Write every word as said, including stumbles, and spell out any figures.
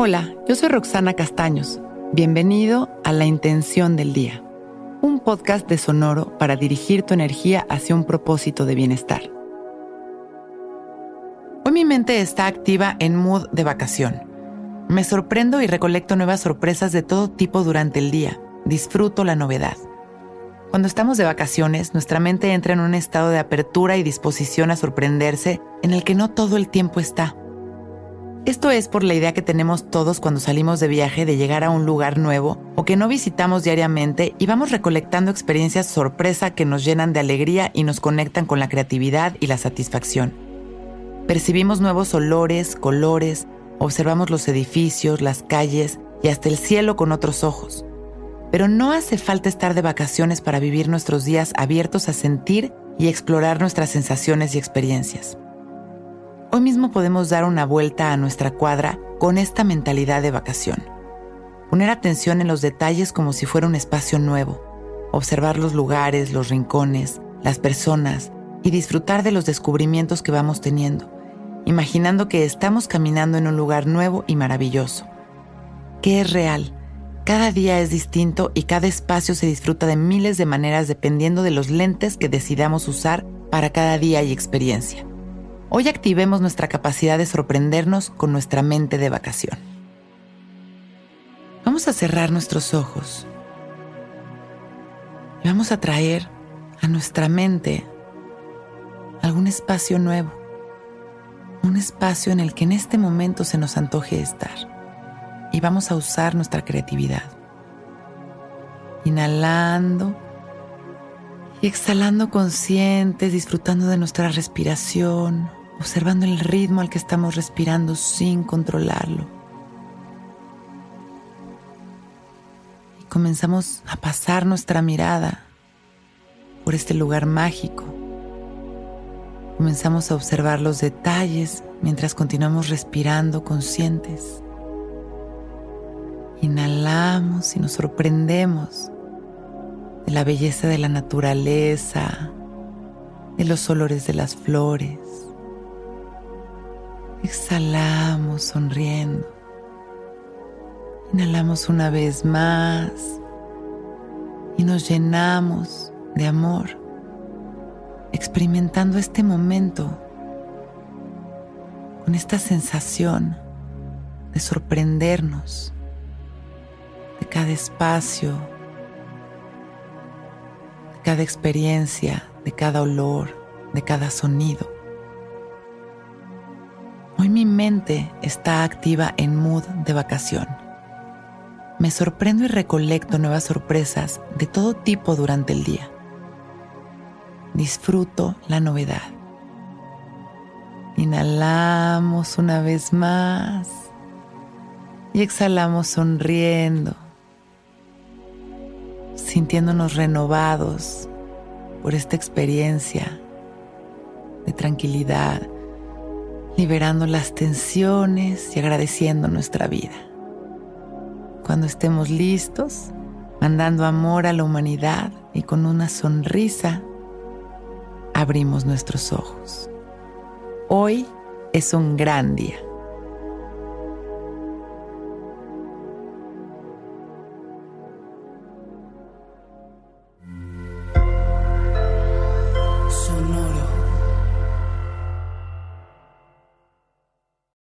Hola, yo soy Roxana Castaños. Bienvenido a La Intención del Día, un podcast de Sonoro para dirigir tu energía hacia un propósito de bienestar. Hoy mi mente está activa en mood de vacación. Me sorprendo y recolecto nuevas sorpresas de todo tipo durante el día. Disfruto la novedad. Cuando estamos de vacaciones, nuestra mente entra en un estado de apertura y disposición a sorprenderse en el que no todo el tiempo está. Esto es por la idea que tenemos todos cuando salimos de viaje de llegar a un lugar nuevo o que no visitamos diariamente y vamos recolectando experiencias sorpresa que nos llenan de alegría y nos conectan con la creatividad y la satisfacción. Percibimos nuevos olores, colores, observamos los edificios, las calles y hasta el cielo con otros ojos. Pero no hace falta estar de vacaciones para vivir nuestros días abiertos a sentir y explorar nuestras sensaciones y experiencias. Hoy mismo podemos dar una vuelta a nuestra cuadra con esta mentalidad de vacación. Poner atención en los detalles como si fuera un espacio nuevo. Observar los lugares, los rincones, las personas y disfrutar de los descubrimientos que vamos teniendo, imaginando que estamos caminando en un lugar nuevo y maravilloso. ¿Qué es real? Cada día es distinto y cada espacio se disfruta de miles de maneras dependiendo de los lentes que decidamos usar para cada día y experiencia. Hoy activemos nuestra capacidad de sorprendernos con nuestra mente de vacación. Vamos a cerrar nuestros ojos y vamos a traer a nuestra mente algún espacio nuevo, un espacio en el que en este momento se nos antoje estar y vamos a usar nuestra creatividad. Inhalando y exhalando conscientes, disfrutando de nuestra respiración, observando el ritmo al que estamos respirando sin controlarlo. Y comenzamos a pasar nuestra mirada por este lugar mágico. Comenzamos a observar los detalles mientras continuamos respirando conscientes. Inhalamos y nos sorprendemos de la belleza de la naturaleza, de los olores de las flores. Exhalamos sonriendo. Inhalamos una vez más y nos llenamos de amor, experimentando este momento con esta sensación de sorprendernos de cada espacio, de cada experiencia, de cada olor, de cada sonido. Hoy mi mente está activa en mood de vacación. Me sorprendo y recolecto nuevas sorpresas de todo tipo durante el día. Disfruto la novedad. Inhalamos una vez más y exhalamos sonriendo, sintiéndonos renovados por esta experiencia de tranquilidad, liberando las tensiones y agradeciendo nuestra vida. Cuando estemos listos, mandando amor a la humanidad y con una sonrisa, abrimos nuestros ojos. Hoy es un gran día.